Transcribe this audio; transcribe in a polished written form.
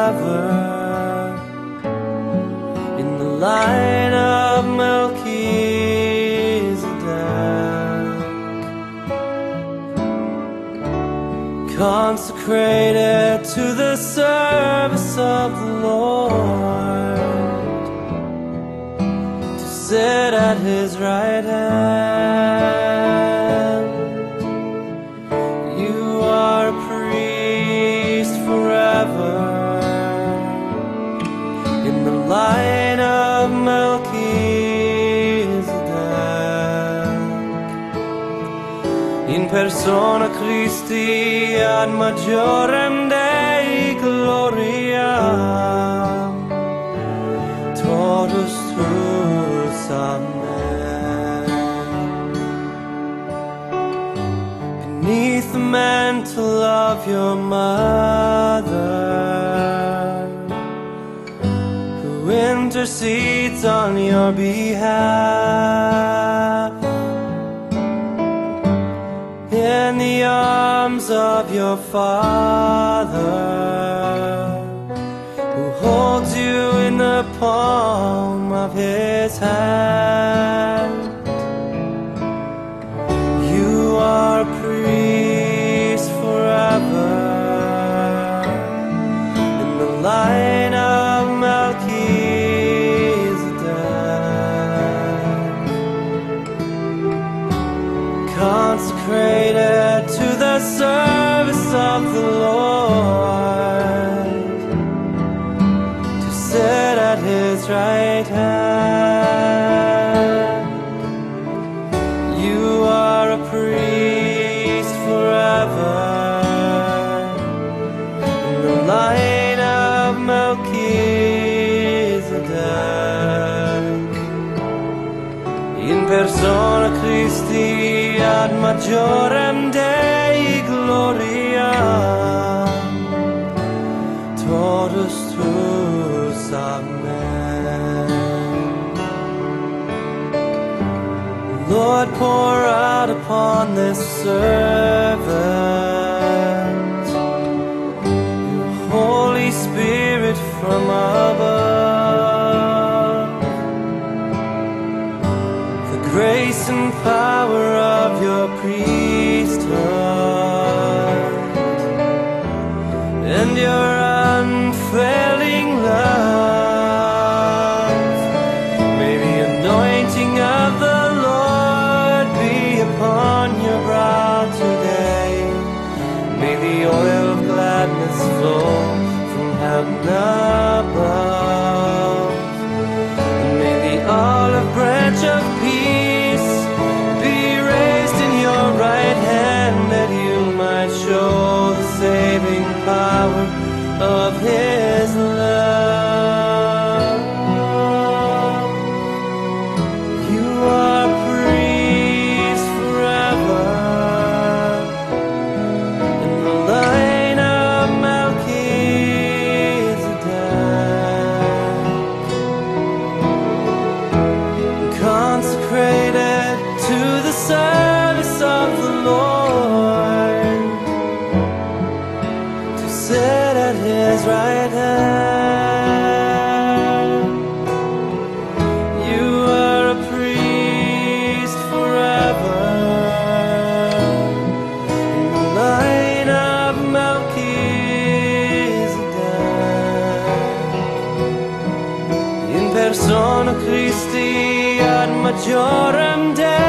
forever. In the line of Melchizedek, consecrated to the service of the Lord, to sit at His right hand. You are a priest forever, in the line of Melchizedek, in persona Christi ad majorem Dei gloria, totus tuus, amen. Beneath the mantle of your mother, who intercedes on your behalf, in the arms of your Father, who holds you in the palm of His hand. You are a priest forever, in the line of Melchizedek, consecrated to the service of the Lord, to sit at His right hand. You are a priest forever, in the line of Melchizedek, in persona Christi ad majorem Dei gloria, totus tuus, amen. Lord, pour out upon this servant your Holy Spirit from above, the grace and power of your priesthood, and your unfailing love. May the anointing of the Lord be upon your brow today. May the oil of gladness flow from heaven above, and may the olive branch of peace be raised in your right hand, that you might show the saving power of His love. You are priest forever, in the line of Melchizedek, consecrated to the service of the Lord, to sit at His right hand. You are a priest forever, in the line of Melchizedek, in persona Christi ad majorem Dei